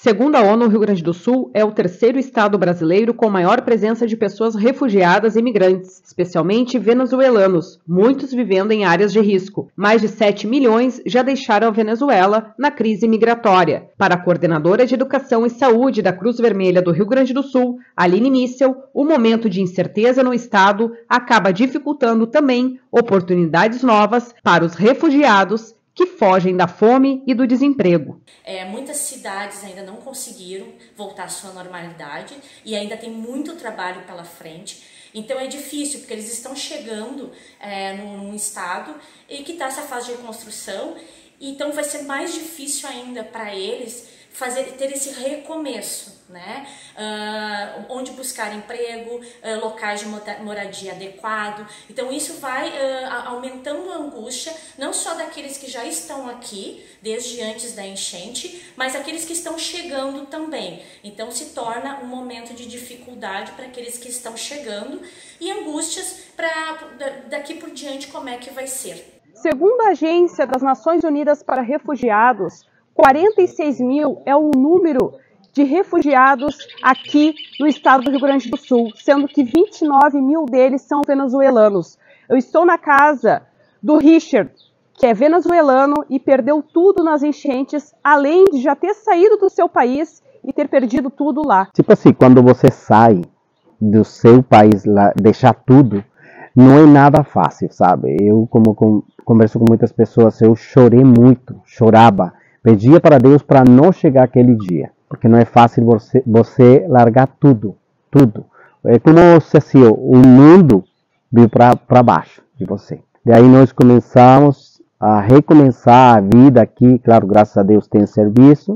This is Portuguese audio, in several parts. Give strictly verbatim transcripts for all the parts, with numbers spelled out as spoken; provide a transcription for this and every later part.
Segundo a ONU, o Rio Grande do Sul é o terceiro estado brasileiro com maior presença de pessoas refugiadas e imigrantes, especialmente venezuelanos, muitos vivendo em áreas de risco. Mais de sete milhões já deixaram a Venezuela na crise migratória. Para a coordenadora de Educação e Saúde da Cruz Vermelha do Rio Grande do Sul, Aline Missel, o momento de incerteza no estado acaba dificultando também oportunidades novas para os refugiados que fogem da fome e do desemprego. É, muitas cidades ainda não conseguiram voltar à sua normalidade e ainda tem muito trabalho pela frente. Então é difícil, porque eles estão chegando é, num, num estado e que está essa fase de reconstrução, então vai ser mais difícil ainda para eles fazer, ter esse recomeço, né? Uh, onde buscar emprego, uh, locais de moradia adequado. Então isso vai uh, aumentando a angústia, não só daqueles que já estão aqui, desde antes da enchente, mas aqueles que estão chegando também. Então se torna um momento de dificuldade para aqueles que estão chegando e angústias para daqui por diante como é que vai ser. Segundo a Agência das Nações Unidas para Refugiados, quarenta e seis mil é o número de refugiados aqui no estado do Rio Grande do Sul, sendo que vinte e nove mil deles são venezuelanos. Eu estou na casa do Richard, que é venezuelano e perdeu tudo nas enchentes, além de já ter saído do seu país e ter perdido tudo lá. Tipo assim, quando você sai do seu país, lá, deixar tudo, não é nada fácil, sabe? Eu, como com, converso com muitas pessoas, eu chorei muito, chorava. Pedia para Deus para não chegar aquele dia, porque não é fácil você, você largar tudo, tudo. É como se assim, o mundo veio para baixo de você. Daí nós começamos a recomeçar a vida aqui, claro, graças a Deus tem serviço,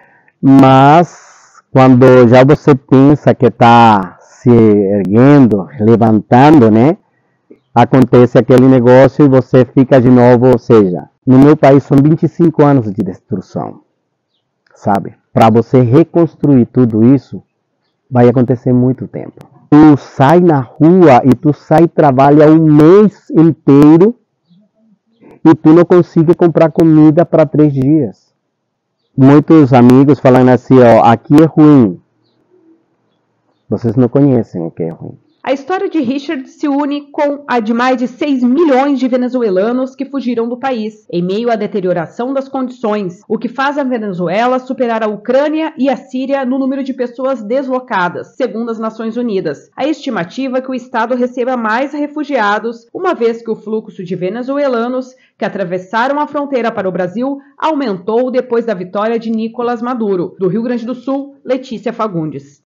mas quando já você pensa que está se erguendo, levantando, né? Acontece aquele negócio e você fica de novo, ou seja, no meu país são vinte e cinco anos de destruição, sabe? Para você reconstruir tudo isso, vai acontecer muito tempo. Tu sai na rua e tu sai e trabalha um mês inteiro e tu não consegue comprar comida para três dias. Muitos amigos falam assim, ó, aqui é ruim. Vocês não conhecem o que é ruim. A história de Richard se une com a de mais de seis milhões de venezuelanos que fugiram do país, em meio à deterioração das condições, o que faz a Venezuela superar a Ucrânia e a Síria no número de pessoas deslocadas, segundo as Nações Unidas. A estimativa é que o Estado receba mais refugiados, uma vez que o fluxo de venezuelanos que atravessaram a fronteira para o Brasil aumentou depois da vitória de Nicolás Maduro. Do Rio Grande do Sul, Letícia Fagundes.